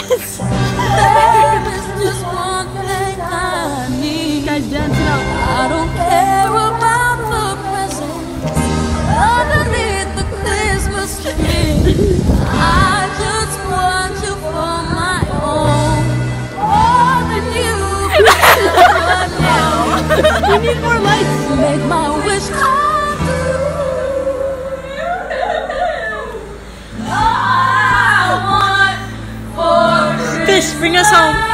just one thing I need. Guys, dancing out. I don't care about the presents underneath the Christmas tree. I just want you for my own. More than you can ever know. We need more lights. Make my wish come true. I want for Fish, bring us home.